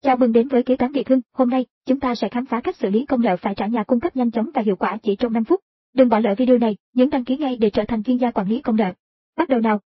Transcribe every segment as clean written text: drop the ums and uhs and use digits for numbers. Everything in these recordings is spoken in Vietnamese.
Chào mừng đến với Kế toán Việt Hưng. Hôm nay, chúng ta sẽ khám phá cách xử lý công nợ phải trả nhà cung cấp nhanh chóng và hiệu quả chỉ trong 5 phút. Đừng bỏ lỡ video này, nhấn đăng ký ngay để trở thành chuyên gia quản lý công nợ. Bắt đầu nào!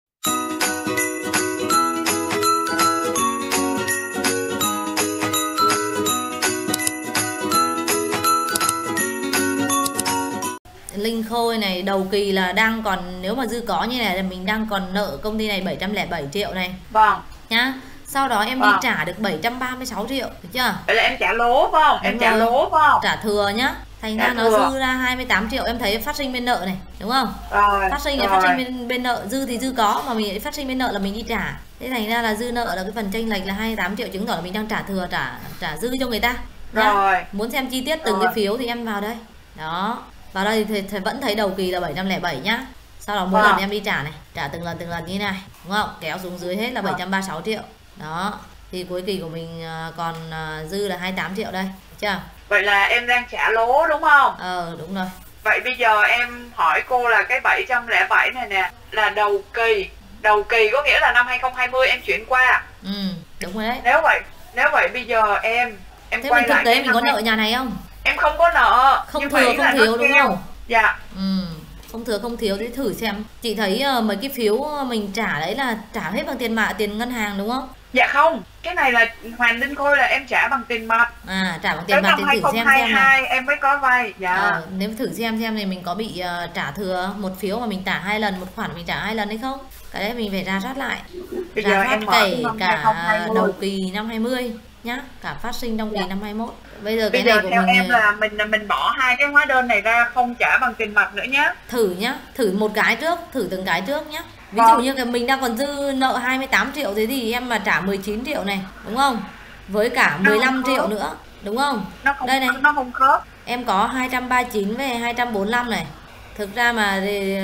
Linh Khôi này, đầu kỳ là đang còn, nếu mà dư có như này là mình đang còn nợ công ty này 707 triệu này. Vâng. Nhá. Sau đó em đi trả được 736 triệu, được chưa? Vậy là em trả lỗ phải không? Em trả lỗ phải không? Trả thừa nhá. Thành ra nó dư ra 28 triệu, em thấy phát sinh bên nợ này, đúng không? Rồi. Phát sinh là phát sinh bên nợ, dư thì dư có mà mình phát sinh bên nợ là mình đi trả. Thế thành ra là dư nợ là cái phần chênh lệch là 28 triệu, chứng tỏ là mình đang trả thừa, trả dư cho người ta. Nhá. Rồi. Muốn xem chi tiết từng cái phiếu thì em vào đây. Đó. Vào đây thì vẫn thấy đầu kỳ là 707 nhá. Sau đó mỗi lần em đi trả này, trả từng lần như này, đúng không? Kéo xuống dưới hết là 736 triệu. Đó. Thì cuối kỳ của mình còn dư là 28 triệu đây, được chưa? Vậy là em đang trả lỗ đúng không? Đúng rồi. Vậy bây giờ em hỏi cô là cái 707 này nè là đầu kỳ. Đầu kỳ có nghĩa là năm 2020 em chuyển qua. Đúng rồi đấy. Nếu vậy bây giờ em thế quay mình thực lại tế mình có nợ nhà này không? Em không có nợ. Không thừa không thiếu đúng không? Dạ. Không thừa không thiếu thì thử xem. Chị thấy mấy cái phiếu mình trả đấy là trả hết bằng tiền ngân hàng đúng không? Dạ không, cái này là Hoàng Linh Khôi là em trả bằng tiền mặt. Trả bằng tiền mặt thì thử xem này. Em mới có vay. Dạ. Nếu thử xem thì mình có bị trả thừa một phiếu mà mình trả 2 lần, một khoản mình trả 2 lần hay không? Cái đấy mình phải rà soát lại. Bây Rà giờ soát em kể cả đầu kỳ năm 20 nhá, cả phát sinh trong kỳ năm 21. Bây giờ cái này của theo mình em là mình bỏ hai cái hóa đơn này ra, không trả bằng tiền mặt nữa nhá. Thử nhá, thử một cái trước, thử từng cái trước nhá. Ví dụ như mình đang còn dư nợ 28 triệu thế thì em mà trả 19 triệu này, đúng không? Với cả 15 triệu nữa, đúng không? Đây này. Nó không khớp. Em có 239 với 245 này. Thực ra mà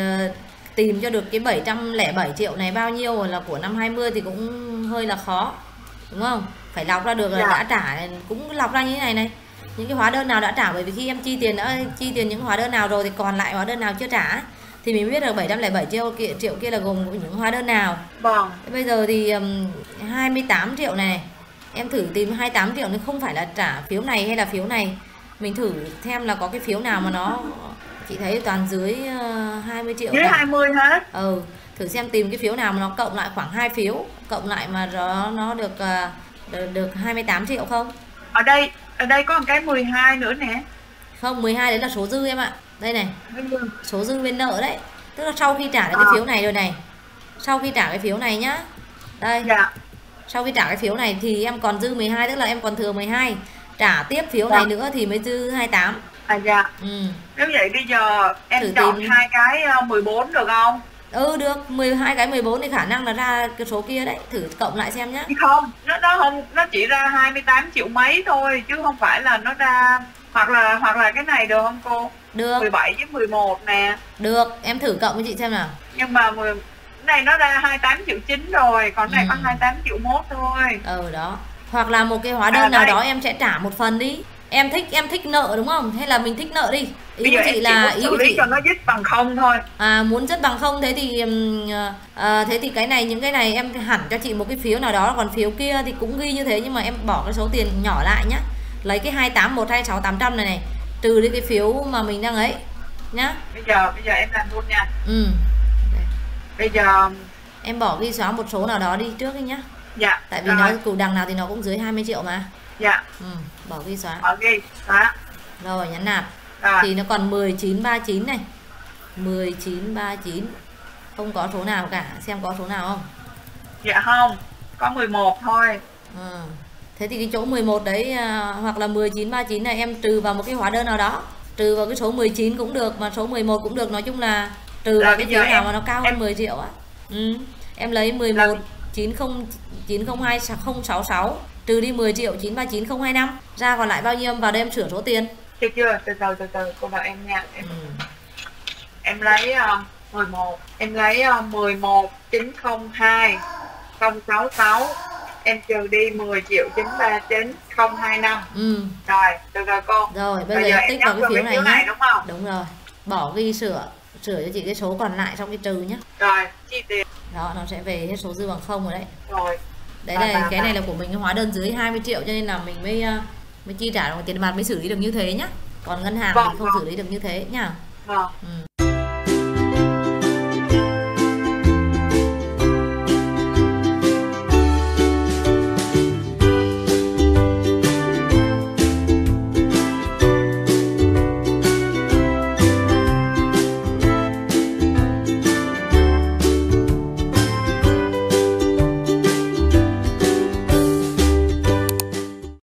tìm cho được cái 707 triệu này bao nhiêu là của năm 20 thì cũng hơi là khó. Đúng không? Phải lọc ra được là đã trả, cũng lọc ra như thế này này. Những cái hóa đơn nào đã trả, bởi vì khi em chi tiền những hóa đơn nào rồi thì còn lại hóa đơn nào chưa trả thì mình biết được 707 triệu kia là gồm những hóa đơn nào. Vâng. Bây giờ thì 28 triệu này, em thử tìm 28 triệu nên không phải là trả phiếu này hay là phiếu này. Mình thử xem là có cái phiếu nào mà nó, chị thấy toàn dưới 20 triệu. Dưới 20 hết. Thử xem tìm cái phiếu nào mà nó cộng lại khoảng 2 phiếu, cộng lại mà nó được 28 triệu không? Ở đây có một cái 12 nữa nè. Không, 12 đấy là số dư em ạ. Đây này. Số dư bên nợ đấy. Tức là sau khi trả cái phiếu này rồi này. Sau khi trả cái phiếu này nhá. Đây. Dạ. Sau khi trả cái phiếu này thì em còn dư 12, tức là em còn thừa 12. Trả tiếp phiếu này nữa thì mới dư 28. Dạ. Nếu vậy bây giờ em thử chọn hai cái 14 được không? Được, 12 cái 14 thì khả năng là ra cái số kia đấy, thử cộng lại xem nhá. Không, nó chỉ ra 28 triệu mấy thôi chứ không phải là nó ra, hoặc là cái này được không cô? Được. 17 với 11 nè. Được, em thử cộng với chị xem nào. Nhưng mà cái này nó ra 28 triệu 9 rồi, còn này có 28 triệu 1 thôi. Đó. Hoặc là một cái hóa đơn nào đó em sẽ trả một phần đi. Em thích nợ đúng không? Hay là mình thích nợ đi. Ý của chị là ý của chị cho nó dứt bằng không thôi. Muốn dứt bằng không thế thì cái này, những cái này em hẳn cho chị một cái phiếu nào đó, còn phiếu kia thì cũng ghi như thế nhưng mà em bỏ cái số tiền nhỏ lại nhá. Lấy cái 28126 này trừ đi cái phiếu mà mình đang ấy nhá. Bây giờ em làm luôn nha. Bây giờ em bỏ ghi xóa một số nào đó đi trước đi nhá. Dạ. Tại vì nó củ đằng nào thì nó cũng dưới 20 triệu mà. Dạ. Bỏ ghi xóa. Bỏ ghi xóa. Rồi nhấn nạp. Thì nó còn 1939 này. 1939. Không có số nào cả, xem có số nào không? Dạ không, có 11 thôi. Thế thì cái chỗ 11 đấy hoặc là 1939 này em trừ vào một cái hóa đơn nào đó. Trừ vào cái số 19 cũng được, mà số 11 cũng được, nói chung là trừ vào cái phiếu nào mà nó cao hơn 10 triệu á. Em lấy 11 902 066 trừ đi 10 triệu 939025 ra còn lại bao nhiêu, vào đây em sửa số tiền. Chưa, từ từ cô vào em nha. Em lấy 11, em lấy 11 902 066, em trừ đi 10 triệu 939 025. Rồi, từ từ cô. Rồi, bây giờ em tích vào cái phiếu này nhé. Đúng không? Đúng rồi. Bỏ ghi sửa cho chị cái số còn lại trong cái trừ nhé. Rồi, chi tiền. Đó, nó sẽ về hết số dư bằng không rồi đấy. Rồi. Đấy là cái này là của mình, hóa đơn dưới 20 triệu cho nên là mình mới chi trả bằng tiền mặt, mới xử lý được như thế nhá. Còn ngân hàng mình không xử lý được như thế nhá. Vâng.